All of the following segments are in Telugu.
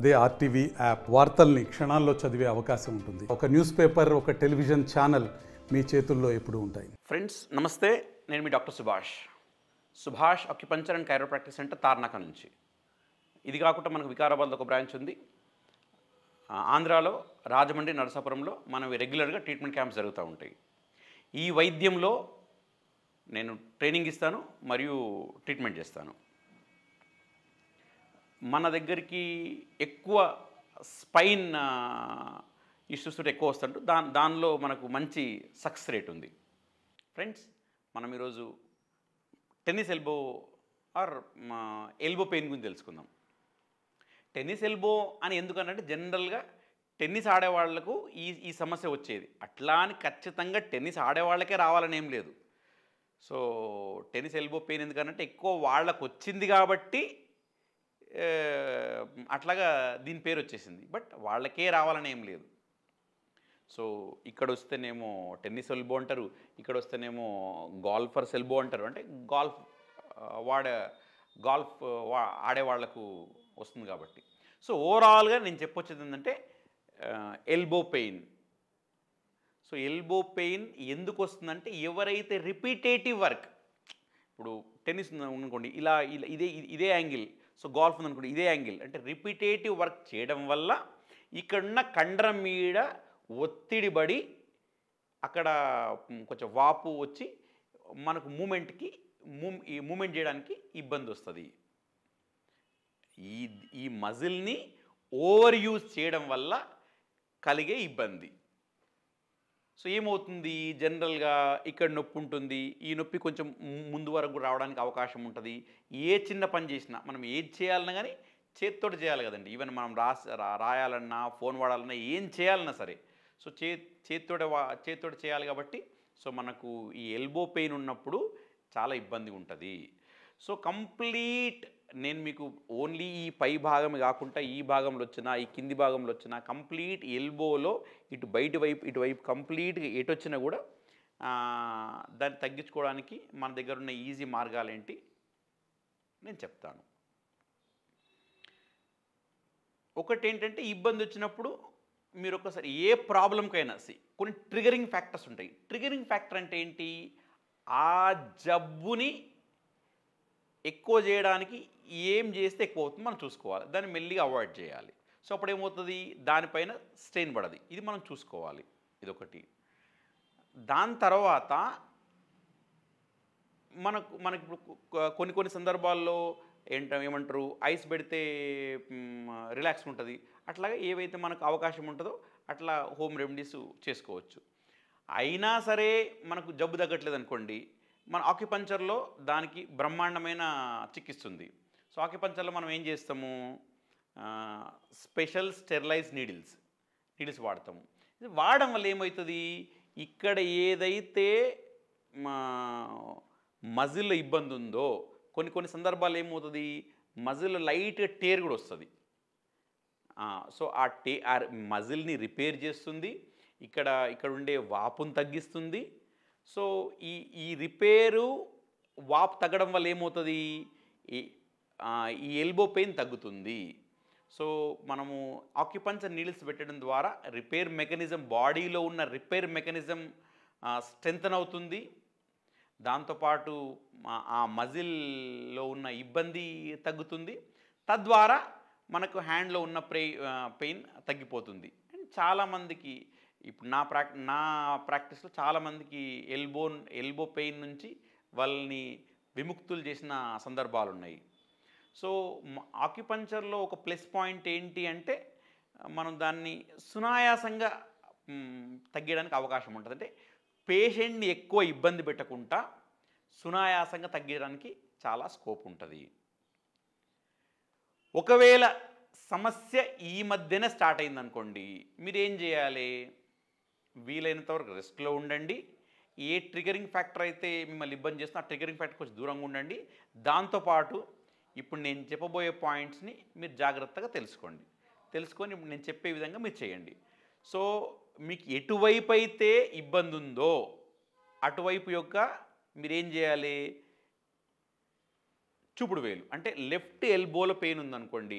అదే ఆర్టీవీ యాప్ వార్తల్ని క్షణాల్లో చదివే అవకాశం ఉంటుంది. ఒక న్యూస్ పేపర్, ఒక టెలివిజన్ ఛానల్ మీ చేతుల్లో ఎప్పుడూ ఉంటాయి. ఫ్రెండ్స్ నమస్తే, నేను మీ doctor Subhash acupuncture and chiropractic centre Tarnaka నుంచి. ఇది కాకుండా మనకు వికారాబాద్లో ఒక బ్రాంచ్ ఉంది. ఆంధ్రాలో రాజమండ్రి, నరసాపురంలో మనవి రెగ్యులర్గా ట్రీట్మెంట్ క్యాంప్స్ జరుగుతూ ఉంటాయి. ఈ వైద్యంలో నేను ట్రైనింగ్ ఇస్తాను మరియు ట్రీట్మెంట్ చేస్తాను. మన దగ్గరికి ఎక్కువ స్పైన్ ఇష్యూస్ ఎక్కువ వస్తుంటూ దానిలో మనకు మంచి సక్సెస్ రేట్ ఉంది. ఫ్రెండ్స్, మనం ఈరోజు tennis elbow or elbow pain గురించి తెలుసుకుందాం. టెన్నిస్ ఎల్బో అని ఎందుకనంటే జనరల్గా టెన్నిస్ ఆడేవాళ్లకు ఈ సమస్య వచ్చేది. అట్లా అని ఖచ్చితంగా టెన్నిస్ ఆడేవాళ్ళకే రావాలని ఏం లేదు. సో టెన్నిస్ ఎల్బో పెయిన్ ఎందుకనంటే ఎక్కువ వాళ్ళకు వచ్చింది కాబట్టి అట్లాగా దీని పేరు వచ్చేసింది. బట్ వాళ్ళకే రావాలని ఏం లేదు. సో ఇక్కడ వస్తేనేమో టెన్నిస్ ఎల్బో అంటారు, ఇక్కడ వస్తేనేమో గాల్ఫర్స్ ఎల్బో అంటారు. అంటే గాల్ఫ్ ఆడేవాళ్లకు వస్తుంది కాబట్టి. సో ఓవరాల్గా నేను చెప్పొచ్చేది ఏంటంటే elbow pain. So elbow pain ఎందుకు వస్తుందంటే ఎవరైతే రిపీటేటివ్ వర్క్, ఇప్పుడు టెన్నిస్ ఉందనుకోండి ఇలా ఇదే యాంగిల్, సో గాల్ఫ్ ఉందనుకోండి ఇదే యాంగిల్, అంటే రిపీటేటివ్ వర్క్ చేయడం వల్ల ఇక్కడున్న కండరం మీద ఒత్తిడి పడి అక్కడ కొంచెం వాపు వచ్చి మనకు మూమెంట్ చేయడానికి ఇబ్బంది వస్తుంది. ఈ మజిల్ని ఓవర్ యూజ్ చేయడం వల్ల కలిగే ఇబ్బంది. సో ఏమవుతుంది, జనరల్గా ఇక్కడ నొప్పి ఉంటుంది, ఈ నొప్పి కొంచెం ముందు వరకు రావడానికి అవకాశం ఉంటుంది. ఏ చిన్న పని చేసినా మనం ఏది చేయాలన్నా కానీ చేతితోటి చేయాలి కదండి. ఈవెన్ మనం రాయాలన్నా, ఫోన్ వాడాలన్నా, ఏం చేయాలన్నా సరే సో చేతితోటి చేయాలి కాబట్టి సో మనకు ఈ ఎల్బో పెయిన్ ఉన్నప్పుడు చాలా ఇబ్బంది ఉంటుంది. సో కంప్లీట్ నేను మీకు ఓన్లీ ఈ పై భాగం కాకుండా ఈ భాగంలో వచ్చినా, ఈ కింది భాగంలో వచ్చినా కంప్లీట్ ఎల్బోలో ఇటువైపు కంప్లీట్గా ఎటు వచ్చినా కూడా దాన్ని తగ్గించుకోవడానికి మన దగ్గర ఉన్న ఈజీ మార్గాలు ఏంటి నేను చెప్తాను. ఒకటి ఏంటంటే ఇబ్బంది వచ్చినప్పుడు మీరు ఒకసారి ఏ ప్రాబ్లంకైనా కొన్ని ట్రిగరింగ్ ఫ్యాక్టర్స్ ఉంటాయి. ట్రిగరింగ్ ఫ్యాక్టర్ అంటే ఏంటి, ఆ జబ్బుని ఎక్కువ చేయడానికి ఏం చేస్తే ఎక్కువ అవుతుంది మనం చూసుకోవాలి, దాన్ని మెల్లిగా అవాయిడ్ చేయాలి. సో అప్పుడు ఏమవుతుంది, దానిపైన స్ట్రెయిన్ పడది, ఇది మనం చూసుకోవాలి. ఇదొకటి. దాని తర్వాత మనకి ఇప్పుడు కొన్ని సందర్భాల్లో ఏమంటారు ఐస్ పెడితే రిలాక్స్ ఉంటుంది. అట్లాగే ఏవైతే మనకు అవకాశం ఉంటుందో అట్లా హోమ్ రెమెడీస్ చేసుకోవచ్చు. అయినా సరే మనకు జబ్బు తగ్గట్లేదు అనుకోండి, మన ఆక్యుపంచర్లో దానికి బ్రహ్మాండమైన చికిత్స ఉంది. సో ఆక్యుపంచర్లో మనం ఏం చేస్తాము, స్పెషల్ స్టెరిలైజ్ నీడిల్స్ వాడతాము. ఇది వాడడం వల్ల ఏమవుతుంది, ఇక్కడ ఏదైతే మజిల్లో ఇబ్బంది ఉందో కొన్ని సందర్భాలు ఏమవుతుంది, మజిల్ లైట్గా టేర్ కూడా వస్తుంది. సో ఆ మజిల్ని రిపేర్ చేస్తుంది, ఇక్కడ ఉండే వాపును తగ్గిస్తుంది. సో ఈ రిపేరు వాపు తగ్గడం వల్ల ఏమవుతుంది, ఈ ఎల్బో పెయిన్ తగ్గుతుంది. సో మనము ఆక్యుపంచర్ నీడిల్స్ పెట్టడం ద్వారా రిపేర్ మెకానిజం, బాడీలో ఉన్న రిపేర్ మెకానిజం స్ట్రెంథన్ అవుతుంది. దాంతోపాటు ఆ మజిల్లో ఉన్న ఇబ్బంది తగ్గుతుంది. తద్వారా మనకు హ్యాండ్లో ఉన్న పెయిన్ తగ్గిపోతుంది. అండ్ చాలామందికి ఇప్పుడు నా ప్రాక్టీస్లో చాలామందికి ఎల్బో పెయిన్ నుంచి వాళ్ళని విముక్తులు చేసిన సందర్భాలు ఉన్నాయి. సో ఆక్యుపంచర్లో ఒక ప్లస్ పాయింట్ ఏంటి అంటే మనం దాన్ని సునాయాసంగా తగ్గడానికి అవకాశం ఉంటుంది. అంటే పేషెంట్ని ఎక్కువ ఇబ్బంది పెట్టకుండా సునాయాసంగా తగ్గడానికి చాలా స్కోప్ ఉంటుంది. ఒకవేళ సమస్య ఈ మధ్యనే స్టార్ట్ అయిందనుకోండి, మీరేం చేయాలి, వీలైనంత వరకు రెస్ట్లో ఉండండి. ఏ ట్రిగరింగ్ ఫ్యాక్టర్ అయితే మిమ్మల్ని ఇబ్బంది చేస్తున్నా ఆ ట్రిగరింగ్ ఫ్యాక్టర్ కొంచెం దూరంగా ఉండండి. దాంతోపాటు ఇప్పుడు నేను చెప్పబోయే పాయింట్స్ని మీరు జాగ్రత్తగా తెలుసుకొని ఇప్పుడు నేను చెప్పే విధంగా మీరు చేయండి. సో మీకు ఎటువైపు అయితే ఇబ్బంది ఉందో అటువైపు యొక్క మీరేం చేయాలి, చూపుడు వేలు అంటే లెఫ్ట్ ఎల్బోలో పెయిన్ ఉందనుకోండి,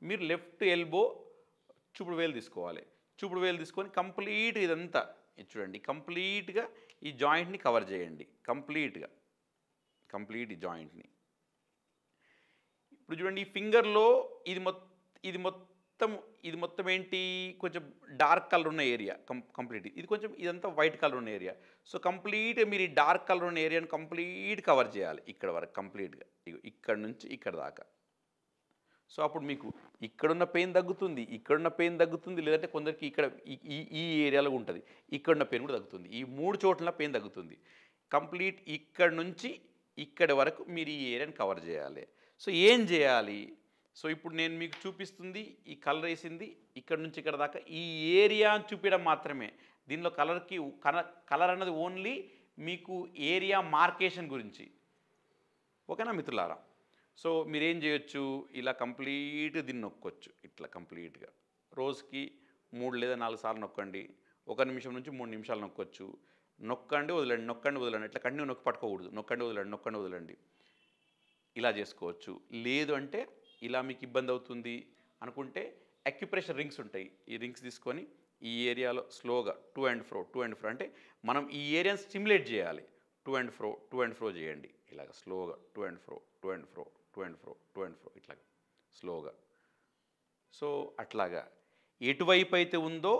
మీరు లెఫ్ట్ ఎల్బో చూపుడు వేలు తీసుకోవాలి. చూపుడు వేలు తీసుకొని కంప్లీట్ ఇదంతా చూడండి, కంప్లీట్గా ఈ జాయింట్ని కవర్ చేయండి. కంప్లీట్ ఈ జాయింట్ని. ఇప్పుడు చూడండి, ఈ ఫింగర్లో ఇది మొత్తం ఏంటి, కొంచెం డార్క్ కలర్ ఉన్న ఏరియా. కంప్లీట్ ఇది కొంచెం ఇదంతా వైట్ కలర్ ఉన్న ఏరియా. సో కంప్లీట్ మీరు ఈ డార్క్ కలర్ ఉన్న ఏరియాని కంప్లీట్ కవర్ చేయాలి ఇక్కడ వరకు కంప్లీట్గా. ఇక్కడ నుంచి ఇక్కడ దాకా. సో అప్పుడు మీకు ఇక్కడున్న పెయిన్ తగ్గుతుంది, ఇక్కడున్న పెయిన్ తగ్గుతుంది, లేదంటే కొందరికి ఇక్కడ ఈ ఏరియాలో ఉంటుంది, ఇక్కడున్న పెయిన్ కూడా తగ్గుతుంది. ఈ 3 చోట్ల పెయిన్ తగ్గుతుంది. కంప్లీట్ ఇక్కడ నుంచి ఇక్కడి వరకు మీరు ఈ ఏరియాని కవర్ చేయాలి. సో ఏం చేయాలి? సో ఇప్పుడు నేను మీకు చూపిస్తుంది ఈ కలర్ వేసింది ఇక్కడ నుంచి ఇక్కడ దాకా ఈ ఏరియా చూపించడం మాత్రమే. దీనిలో కలర్ అన్నది ఓన్లీ మీకు ఏరియా మార్కేషన్ గురించి. ఓకేనా మిత్రులారా? సో మీరేం చేయొచ్చు, ఇలా కంప్లీట్ దీన్ని నొక్కొచ్చు. ఇట్లా కంప్లీట్గా రోజుకి 3 లేదా 4 సార్లు నొక్కండి. 1 నిమిషం నుంచి 3 నిమిషాలు నొక్కొచ్చు. నొక్కండి వదలండి, నొక్కండి వదలండి. ఇట్లా కంటిన్యూ నొక్కి పట్టుకోకూడదు. నొక్కండి వదలండి, నొక్కండి వదలండి. ఇలా చేసుకోవచ్చు. లేదు అంటే ఇలా మీకు ఇబ్బంది అవుతుంది అనుకుంటే అక్యుప్రెషర్ రింగ్స్ ఉంటాయి. ఈ రింగ్స్ తీసుకొని ఈ ఏరియాలో స్లోగా టూ అండ్ ఫ్రో అంటే మనం ఈ ఏరియాని స్టిమ్యులేట్ చేయాలి. టూ అండ్ ఫ్రో చేయండి. ఇలాగ స్లోగా టూ అండ్ ఫ్రో ఇట్లాగా స్లోగా. సో అట్లాగా ఎటువైపు అయితే ఉందో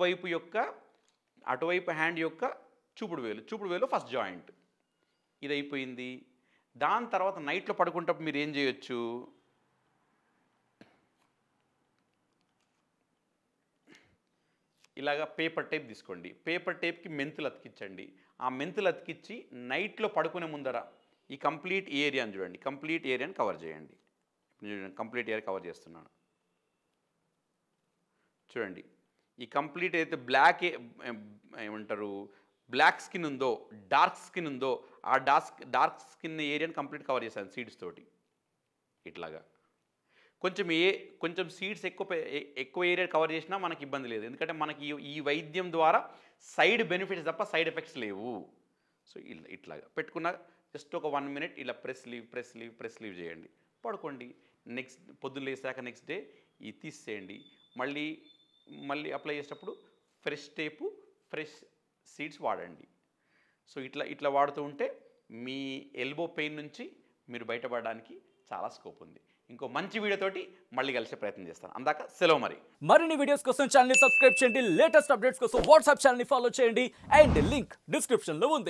అటువైపు హ్యాండ్ యొక్క చూపుడు వేలు ఫస్ట్ జాయింట్ ఇది అయిపోయింది. దాని తర్వాత నైట్లో పడుకుంటప్పుడు మీరు ఏం చేయొచ్చు, ఇలాగా పేపర్ టేప్ తీసుకోండి. పేపర్ టేప్కి మెంతులు అతికించండి. ఆ మెంతులు అతికించి నైట్లో పడుకునే ముందర ఈ కంప్లీట్ ఏరియాని చూడండి, కంప్లీట్ ఏరియాని కవర్ చేయండి. కంప్లీట్ ఏరియా కవర్ చేస్తున్నాను చూడండి. ఈ కంప్లీట్ అయితే బ్లాక్ స్కిన్ ఉందో, డార్క్ స్కిన్ ఉందో, ఆ డార్క్ స్కిన్ ఏరియాని కంప్లీట్ కవర్ చేశాను సీడ్స్ తోటి. ఇట్లాగా కొంచెం సీడ్స్ ఎక్కువ ఏరియా కవర్ చేసినా మనకి ఇబ్బంది లేదు. ఎందుకంటే మనకి ఈ వైద్యం ద్వారా సైడ్ బెనిఫిట్స్ తప్ప సైడ్ ఎఫెక్ట్స్ లేవు. సో ఇట్లాగా పెట్టుకున్న జస్ట్ ఒక 1 మినిట్ ఇలా ప్రెస్ లీవ్ చేయండి, పడుకోండి. పొద్దున్న లేసాక నెక్స్ట్ డే ఇది తీసేయండి. మళ్ళీ అప్లై చేసేటప్పుడు ఫ్రెష్ టేపు, ఫ్రెష్ సీడ్స్ వాడండి. సో ఇట్లా వాడుతూ ఉంటే మీ ఎల్బో పెయిన్ నుంచి మీరు బయటపడడానికి చాలా స్కోప్ ఉంది. ఇంకో మంచి వీడియోతోటి మళ్ళీ కలిసే ప్రయత్నం చేస్తాను. అందాక సెలవు. మరిన్ని వీడియోస్ కోసం ఛానల్ సబ్స్క్రైబ్ చేయండి. లేటెస్ట్ అప్డేట్స్ కోసం వాట్సాప్ ఛానల్ ఫాలో చేయండి. అండ్ లింక్ డిస్క్రిప్షన్లో ఉంది.